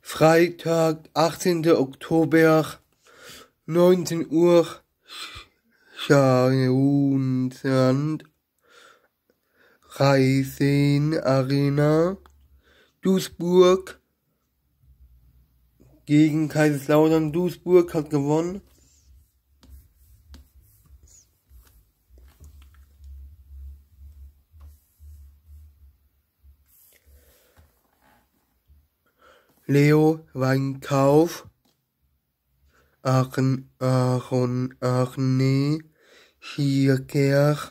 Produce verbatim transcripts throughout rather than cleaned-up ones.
Freitag, achtzehnter Oktober, neunzehn Uhr, Schauensland, Rhein Arena, Duisburg gegen Kaiserslautern. Duisburg hat gewonnen. Leo Weinkauf, Aachen, Aachen, Aachen, Schierker,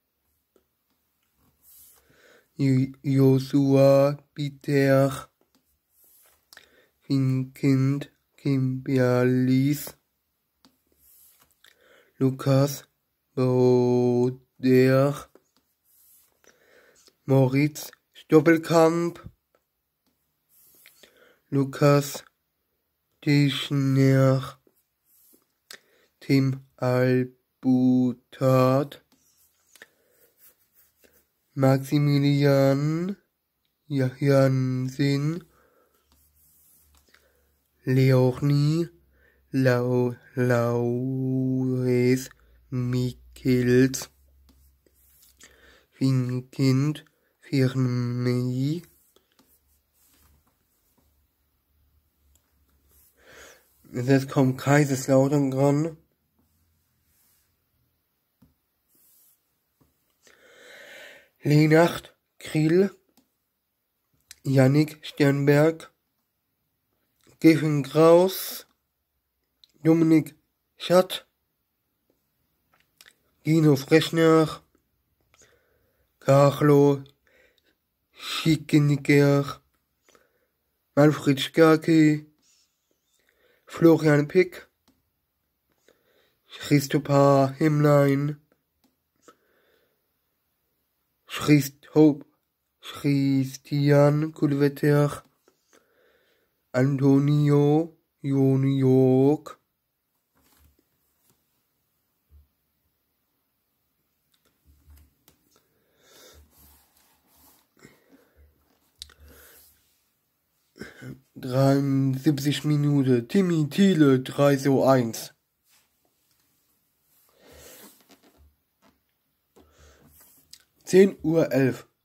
Joshua Bitter, Finkind, Kimberlis, Lukas Boder, Moritz Stoppelkamp, Lukas Tischner, Tim Albutat, Maximilian Jansen, Leonie Lau Laues Michels, Finkind Firmi, jetzt kommt Kaiserslautern dran. Lenacht Krill, Jannik Sternberg, Geffen Kraus, Dominik Schatt, Gino Freschner, Carlo Schickeniger, Manfred Skarke, Florian Pick, Christopher Himmlein, Christoph, Christian Kulvetter, Antonio Joniok, dreiundsiebzig Minuten, Timmy Thiele drei zu eins. zehn Uhr elf.